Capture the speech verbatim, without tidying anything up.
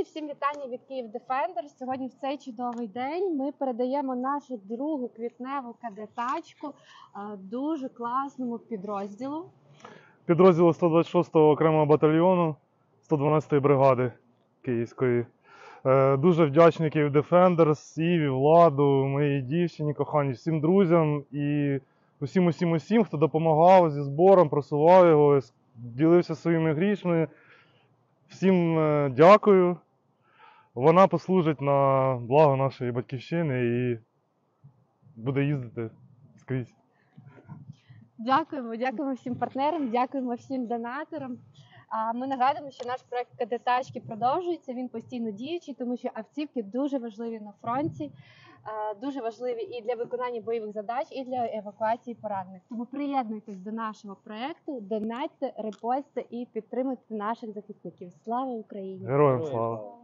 Друзі, всім вітання від Київ Defender. Сьогодні в цей чудовий день ми передаємо нашу другу квітневу кадетачку дуже класному підрозділу. Підрозділу сто двадцять шостого окремого батальйону сто дванадцятої бригади Київської. Дуже вдячний Київ Defender, Іві, Владу, моїй дівчині, коханій, всім друзям і усім, усім, усім, хто допомагав зі збором, просував його, ділився своїми грішми. Всім дякую. Вона послужить на благо нашої батьківщини і буде їздити скрізь. Дякуємо, дякуємо всім партнерам, дякуємо всім донаторам. Ми нагадуємо, що наш проект кадетачки продовжується, він постійно діючий, тому що автівки дуже важливі на фронті, дуже важливі і для виконання бойових задач, і для евакуації поранених. Тому приєднуйтесь до нашого проекту, донатьте, репостите і підтримуйте наших захисників. Слава Україні! Героям слава!